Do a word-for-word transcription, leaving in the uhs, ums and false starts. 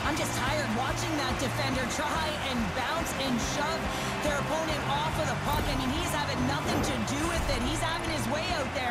I'm just tired watching that defender try and bounce and shove their opponent off of the puck. I mean, he's having nothing to do with it. He's having his way out there.